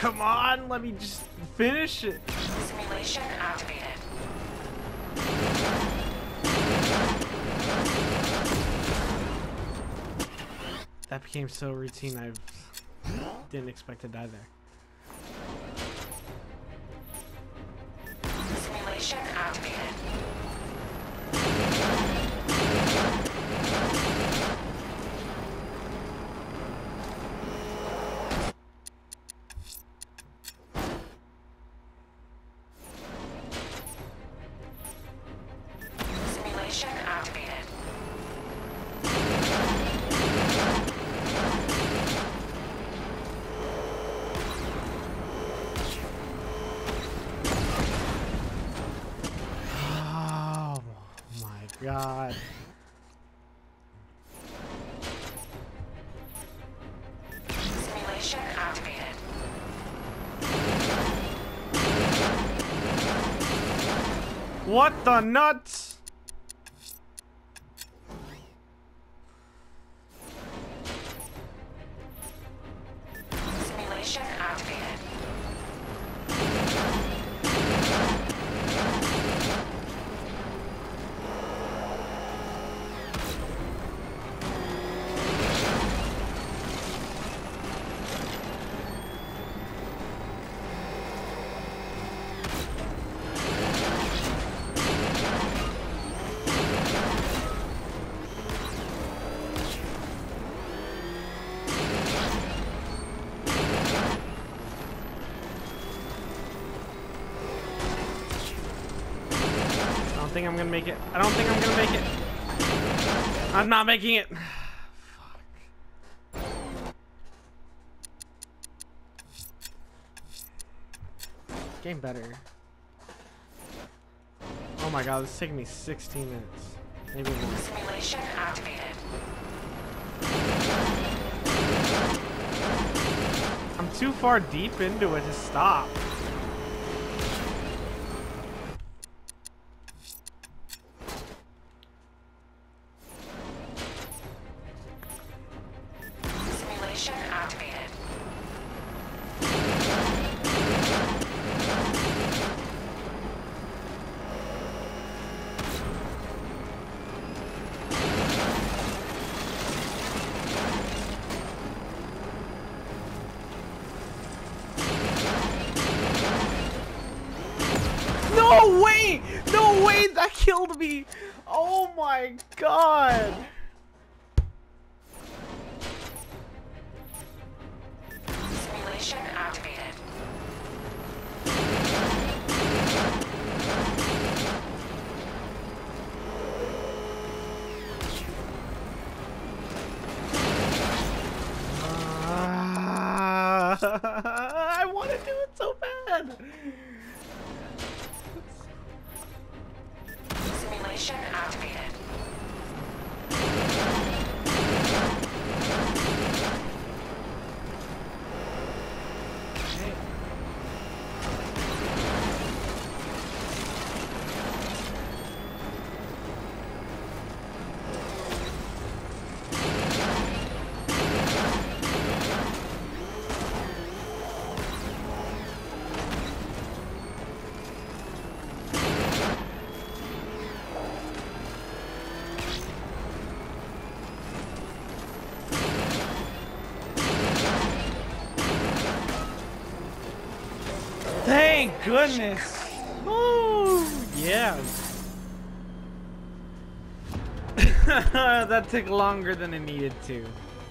come on, let me just finish it. Simulation activated. That became so routine, I didn't expect to die there. Simulation activated. Simulation activated. Oh my god. Simulation activated. What the nuts? Simulation activated. I don't think I'm gonna make it. I don't think I'm gonna make it. I'm not making it. Fuck. Game better. Oh my god, this is taking me 16 minutes. Maybe more. Simulation activated. I'm too far deep into it to stop. Simulation activated. No way! No way! That killed me! Oh my god! Simulation activated. I want to do it so bad! Simulation activated. Thank goodness! Woo! Yeah! That took longer than it needed to.